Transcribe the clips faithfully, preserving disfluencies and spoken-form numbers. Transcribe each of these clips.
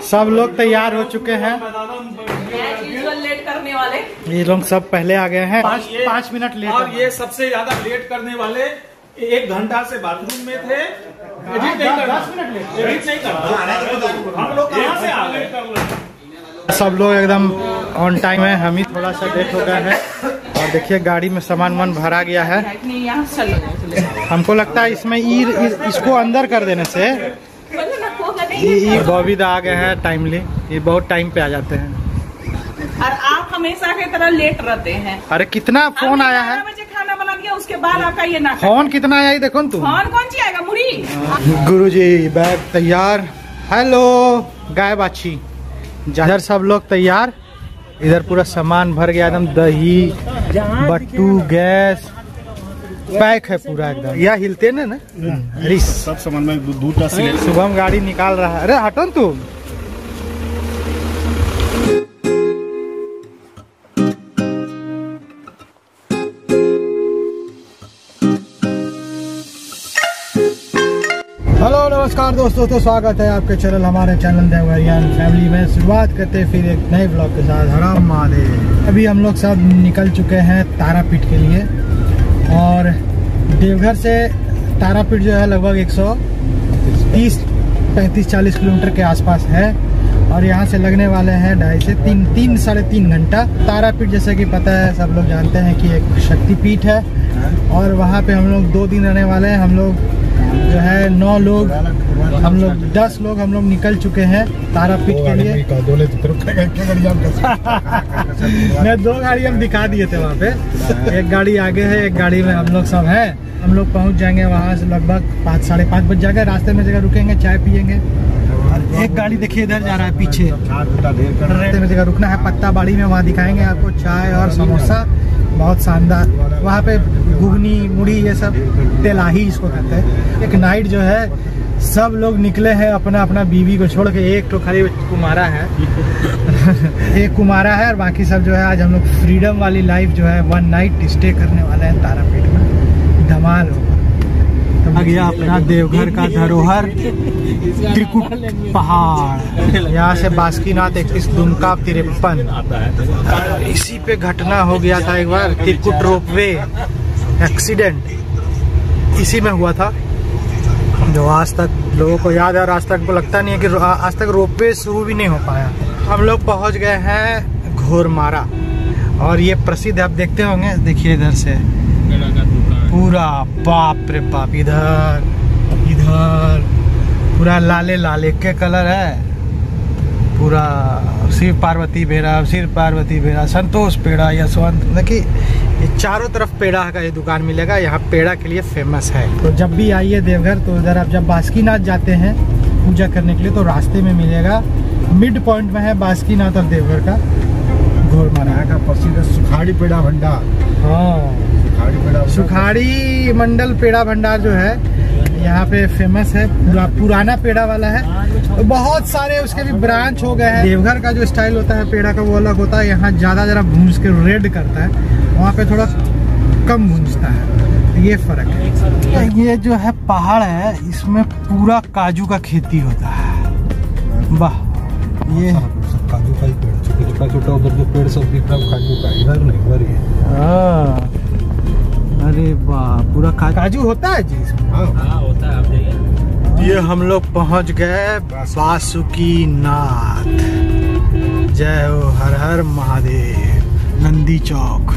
सब लोग तैयार हो चुके हैं। लेट करने वाले ये लोग सब पहले आ गए हैं, पाँच पाँच मिनट लेट। और ये सबसे ज्यादा लेट करने वाले एक घंटा से बाथरूम में थे। एडिट नहीं करना, दस मिनट लेट एडिट नहीं करना। हम लोग कहाँ से आ गए? सब लोग एकदम ऑन टाइम है, हम ही थोड़ा सा लेट हो गए हैं। और देखिए गाड़ी में सामान वामान भरा गया है। हमको लगता है इसमें ई, इसको अंदर कर देने से ये बॉबीदा आ गए हैं टाइमली। ये बहुत टाइम पे आ जाते हैं और आप हमेशा की तरह लेट रहते हैं। अरे कितना फोन आया है, बजे खाना बना दिया उसके बाद आपका ये ना फोन कितना आया देखो तुम। फोन कौन सी आएगा? मुड़ी गुरुजी बैग तैयार। हेलो गाय बाछी, इधर सब लोग तैयार। इधर पूरा सामान भर गया एकदम, दही बट्टू गैस पैक है पूरा एकदम। यह हिलते न ना अरे सब सामान में दूध का सिलेंडर। शुभम गाड़ी निकाल रहा है। अरे हटो तू। हेलो नमस्कार दोस्तों, तो स्वागत है आपके चैनल हमारे चैनल देवघरियान फैमिली में। शुरुआत करते हैं फिर एक नए ब्लॉग के साथ। हराम महादेव। अभी हम लोग सब निकल चुके हैं तारापीठ के लिए। और देवघर से तारापीठ जो है लगभग एक सौ तीस पैंतीस चालीस किलोमीटर के आसपास है। और यहाँ से लगने वाले हैं ढाई से तीन तीन साढ़े तीन घंटा। तारापीठ जैसे कि पता है, सब लोग जानते हैं कि एक शक्तिपीठ है। और वहाँ पे हम लोग दो दिन रहने वाले हैं। हम लोग जो है नौ लोग, हम लोग दस लोग हम लोग निकल चुके हैं तारापीठ के लिए। मैं दो गाड़ी हम दिखा दिए थे वहाँ पे। एक गाड़ी आगे है, एक गाड़ी में हम लोग सब हैं। हम लोग पहुँच जाएंगे वहाँ से लगभग पाँच साढ़े पाँच बज जाएगा। रास्ते में जगह रुकेंगे, चाय पियेंगे। एक गाड़ी देखिए इधर जा रहा है पीछे, रास्ते में जगह रुकना है। पत्ता बाड़ी में, वहाँ दिखाएंगे आपको चाय और समोसा, बहुत शानदार। वहाँ पे घुगनी मुड़ी ये सब तेलाही इसको कहते हैं। एक नाइट जो है सब लोग निकले हैं अपना अपना बीवी को छोड़ के। एक तो खाली कुमारा है एक कुमारा है और बाकी सब जो है आज हम लोग फ्रीडम वाली लाइफ जो है वन नाइट स्टे करने वाले हैं तारापीठ में। धमाल होगा। तो आ गया अपना देवघर का धरोहर त्रिकुट पहाड़। यहाँ से बासुकीनाथ इकतीस, दुमका तिरपन। इसी पे घटना हो गया था एक बार, त्रिकुट रोपवे एक्सीडेंट इसी में हुआ था, जो आज तक लोगों को याद है। और आज तक को लगता नहीं है कि आज तक रोपवे शुरू भी नहीं हो पाया। हम लोग पहुँच गए हैं घोरमारा। और ये प्रसिद्ध आप देखते होंगे, देखिए इधर से पूरा, बाप रे बाप, इधर इधर पूरा लाले लाले के कलर है। पूरा शिव पार्वती पेड़ा, शिव पार्वती पेड़ा, संतोष पेड़ा, यशवंत। देखिए ये चारों तरफ पेड़ा का ये दुकान मिलेगा। यहाँ पेड़ा के लिए फेमस है। तो जब भी आइए देवघर तो इधर आप जब बासुकीनाथ जाते हैं पूजा करने के लिए तो रास्ते में मिलेगा। मिड पॉइंट में है बासुकीनाथ और देवघर का घोरमारा का प्रसिद्ध सुखाड़ी पेड़ा भंडार। हाँ, सुखाड़ी मंडल पेड़ा भंडार जो है यहाँ पे फेमस है। पूरा पुराना पेड़ा वाला है। बहुत सारे उसके भी ब्रांच हो गए हैं। देवघर का जो स्टाइल होता है पेड़ा का वो अलग होता है। यहाँ ज्यादा जरा भूंज के रेड करता है, वहाँ पे थोड़ा कम भूंजता है। ये फर्क है। ये जो है पहाड़ है, इसमें पूरा काजू का खेती होता है। वाह, ये काजू का ही पेड़, छोटा छोटा उधर जो पेड़ सब दिख रहा है काजू का, इधर नहीं, इधर ही। अरे वाह, पूरा का, काजू होता है जी इसमें। हाँ हाँ होता है। आप जाइए। ये हम लोग पहुंच गए बासुकीनाथ। जय हो, हर हर महादेव। नंदी चौक।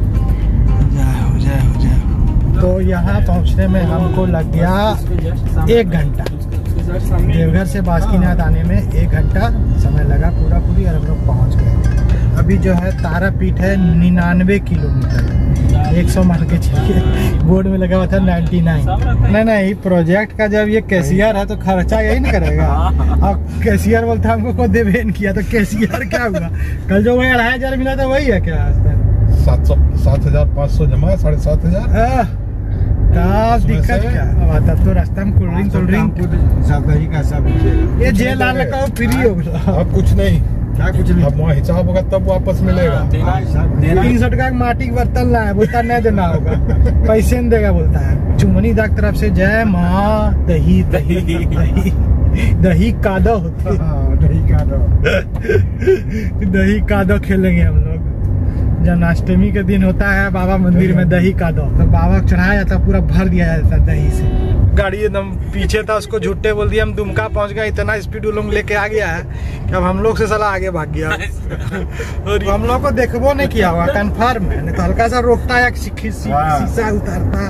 जय हो जय हो जय हो। तो यहाँ पहुँचने में हमको लग गया एक घंटा। देवघर से बासुकीनाथ आने में एक घंटा समय लगा पूरा पूरी, और हम लोग पहुँच गए। अभी जो है तारापीठ है निन्यानवे किलोमीटर, एक सौ मान के चलिए। बोर्ड में लगा हुआ था नाइन्टी नाइन। नहीं नहीं, प्रोजेक्ट का जब ये कैशियर है तो खर्चा यही नहीं करेगा। अब कैशियर बोलता हमको को देवेन किया, तो कैशियर क्या हुआ? कल जो वही अढ़ाई हजार मिला था वही है क्या? सात सौ सात हजार पाँच सौ जमा, साढ़े सात हजार। दिक्कत क्या अब? तब तो रास्ता में कोल्ड ड्रिंक कोल्ड ड्रिंक सब दही का सब ये जेल लाल का फ्री होगा। अब कुछ नहीं, क्या कुछ नहीं। अब वहाँ हिसाब होगा तब वापस मिलेगा। तीन सौ टका माटी का बर्तन लाया, बोलता नहीं देना होगा, पैसे नहीं देगा बोलता है। चुमनी दाग तरफ से जय माँ दही दही दही। दही कादो होती है। हाँ, दही कादो। दही कादो खेलेंगे हम लोग। जन्माष्टमी के दिन होता है बाबा मंदिर में दही कादो, तो बाबा को चढ़ाया जाता, पूरा भर दिया जाता दही से। गाड़ी एकदम पीछे था, उसको झूठे बोल दिया हम दुमका पहुंच गए, इतना स्पीड लोग लेके आ गया है कि अब हम लोग से साला आगे भाग गया। और हम लोग को देखबो नहीं किया हुआ कंफर्म है, नहीं तो हल्का सा रोकता है, शीशा उतारता।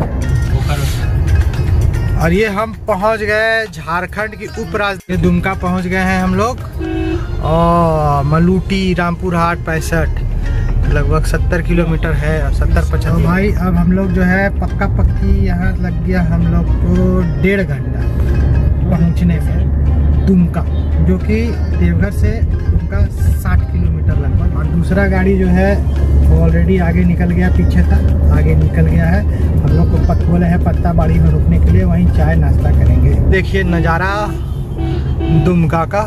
और ये हम पहुंच गए झारखंड की उप राजधानी दुमका पहुंच गए हैं हम लोग। और मलूटी रामपुर हाट पैंसठ लगभग सत्तर किलोमीटर है, और सत्तर पचहत्तर। भाई अब हम लोग जो है पक्का पक्की यहाँ लग गया हम लोग को डेढ़ घंटा पहुँचने में दुमका, जो कि देवघर से दुमका साठ किलोमीटर लगभग। और दूसरा गाड़ी जो है वो ऑलरेडी आगे निकल गया, पीछे था आगे निकल गया है। हम लोग को पत बोले हैं पत्ता बाड़ी में रुकने के लिए, वहीं चाय नाश्ता करेंगे। देखिए नज़ारा दुमका का,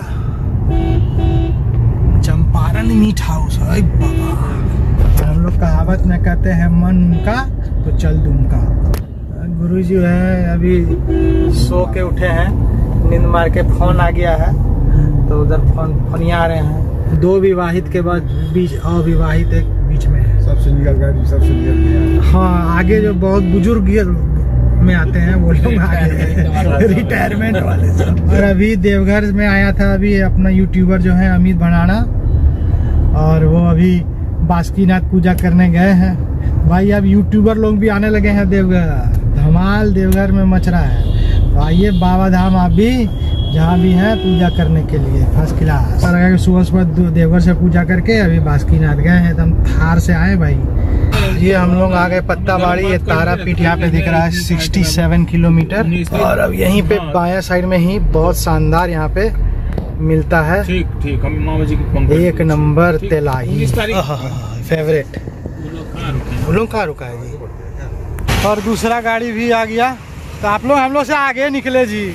चंपारण मीट हाउस है बाबा। हम लोग कहावत में कहते हैं मन का तो चल दुमका। गुरुजी है अभी सो के उठे हैं, नींद मार के फोन आ गया है, तो उधर फोन फोनिया आ रहे हैं। दो विवाहित के बाद बीच अविवाहित एक बीच में है। सबसे निकल गया, सबसे निकल गया। हाँ आगे जो बहुत बुजुर्ग में आते हैं वो लोग आगे रिटायरमेंट वाले सब। और अभी देवघर में आया था अभी अपना यूट्यूबर जो है अमित भंडारा, और वो अभी बासुकीनाथ पूजा करने गए हैं। भाई अब यूट्यूबर लोग भी आने लगे हैं देवघर, धमाल देवघर में मच रहा है। तो आइए बाबा धाम आप भी जहाँ भी हैं पूजा करने के लिए फर्स्ट क्लास। सुबह सुबह देवघर से पूजा करके अभी बासुकीनाथ गए हैं, एकदम थार से आए भाई। ये हम लोग आ गए पत्ता बाड़ी, ये तारापीठ यहाँ पे दिख रहा है सड़सठ किलोमीटर। और अब यहीं पे बाया साइड में ही बहुत शानदार यहाँ पे मिलता है। ठीक ठीक, हम मामा जी को फोन कर एक नंबर तेलाही फेवरेट। लोग कहाँ रुका है जी? और दूसरा गाड़ी भी आ गया, तो आप लोग हम लोग से आगे निकले जी।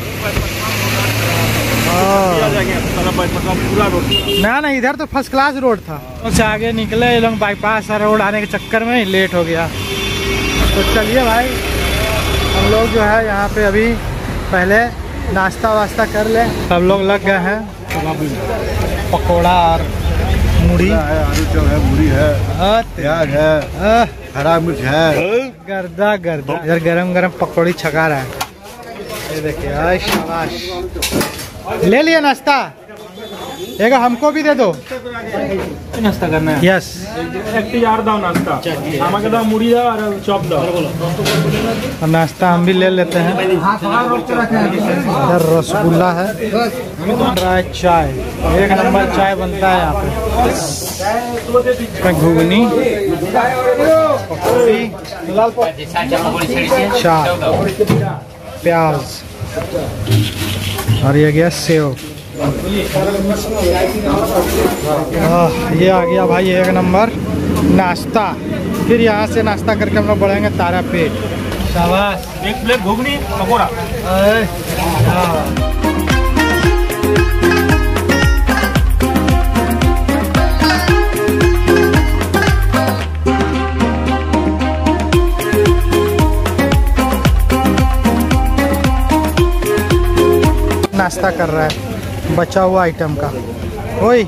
पूरा रोड ना ना इधर तो फर्स्ट क्लास रोड था, उससे आगे निकले ये लोग बाईपास रोड आने के चक्कर में लेट हो गया। तो चलिए भाई हम लोग जो है यहाँ पे अभी पहले नाश्ता वास्ता कर ले। सब लोग लग गए हैं, पकोड़ा और मुड़ी है, आलू चप है, पूरी है, प्याज है, हरा मिर्च है, गर्दा गर्दा। इधर गरम गरम पकौड़ी छका रहा है, ये देखिए। शाबाश, ले लिया नाश्ता, एक हमको भी दे दो। नाश्ता करना है। यस एक यार दाओ नाश्ता, आमा के दाओ, मुड़ी दाओ और चॉप दाओ। और नाश्ता हम भी ले लेते हैं। इधर रसगुल्ला है, ड्राई चाय, एक नंबर चाय बनता है यहाँ पे। घुगनी, पकौड़ी, चाय, प्याज, और ये गया सेव। ये आ गया भाई एक नंबर नाश्ता। फिर यहाँ से नाश्ता करके हम लोग बढ़ेंगे तारापीठ। शाबाश, एक प्लेट घुगनी पकोड़ा। नाश्ता कर रहा है बचा हुआ आइटम का। ओए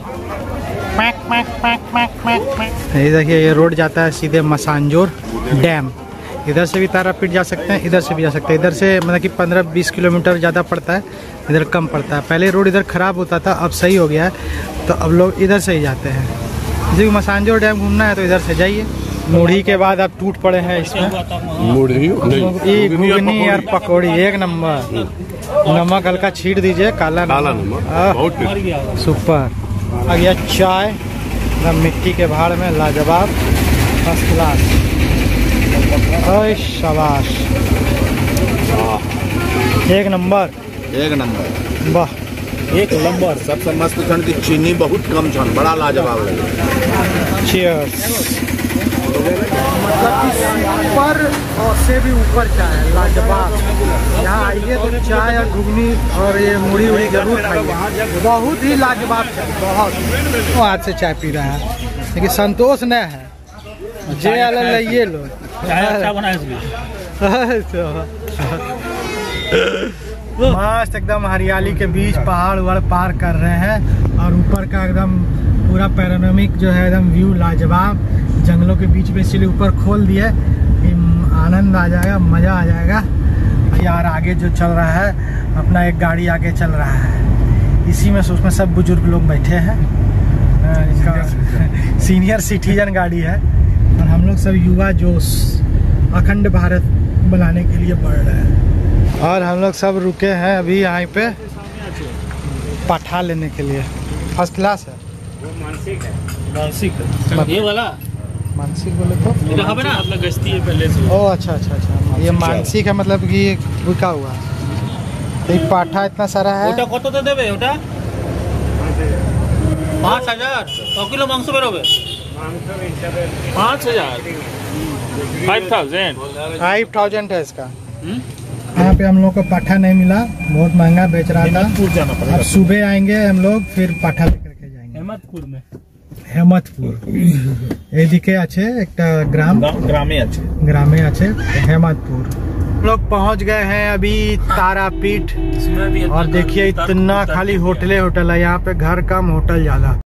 ये देखिए, ये रोड जाता है सीधे मसांजोर डैम। इधर से भी तारापीठ जा सकते हैं, इधर से भी जा सकते हैं। इधर से मतलब कि पंद्रह बीस किलोमीटर ज़्यादा पड़ता है, इधर कम पड़ता है। पहले रोड इधर ख़राब होता था, अब सही हो गया है, तो अब लोग इधर से ही जाते हैं। जैसे मसांजोर डैम घूमना है तो इधर से जाइए। मुढ़ी के बाद अब टूट पड़े हैं इसमें मुढ़ी घुगनी और पकौड़ी, एक नंबर। नमक हल्का छीट दीजिए, काला नमक, सुपर। आ गया चाय मिट्टी के भाड़ में, लाजवाब, फर्स्ट क्लास। शाबाश, एक नंबर, एक नंबर, वाह एक नंबर। सबसे मस्त छन की चीनी बहुत कम छन, बड़ा लाजवाब लगे। चीयर्स। ऊपर और से भी ऊपर चाय लाजवाब। यहाँ आइए तो चाय और घुगनी और ये मुड़ी उड़ी जरूर खाइए, बहुत ही लाजवाब चाय, बहुत। वो हाथ से चाय पी रहा है, लेकिन संतोष नहीं है। जे अलग लाइए लो, मस्त एकदम हरियाली के बीच पहाड़ वहाड़ पार कर रहे हैं और ऊपर का एकदम पूरा पैनोरामिक जो है एकदम व्यू लाजवाब, जंगलों के बीच में इसीलिए ऊपर खोल दिए, आनंद आ जाएगा, मज़ा आ जाएगा यार। आगे जो चल रहा है अपना एक गाड़ी आगे चल रहा है, इसी में उसमें सब बुजुर्ग लोग बैठे हैं, इसका सीनियर सिटीजन गाड़ी है और हम लोग सब युवा जोश अखंड भारत बनाने के लिए बढ़ रहे हैं। और हम लोग सब रुके हैं अभी यहाँ पे पाठा लेने के लिए। फर्स्ट क्लास है, वो मानसिक है, मानसिक है ये वाला मानसिक बोले तो मतलब गश्ती है पहले से। ओ अच्छा अच्छा अच्छा, ये मानसिक है मतलब कि बिका हुआ तो एक पाठा इतना सारा है। ওটা কত তে দেবে ওটা? पाँच हजार क किलो मांस बेरोबे? पाँच हजार फाइव थाउजेंड फाइव थाउजेंड है इसका। यहाँ पे हम लोग को पाठा नहीं मिला, बहुत महंगा बेच रहा था। जाना पड़ेगा। अब सुबह आएंगे हम लोग, फिर पाठा लेकर के जाएंगे हेमतपुर में। हेमतपुर एदिके আছে একটা গ্রাম, গ্রামে আছে ग्रामे আছে हेमतपुर। हम लोग पहुँच गए हैं अभी तारापीठ और देखिए इतना खाली होटले होटल है यहाँ पे, घर कम होटल ज्यादा।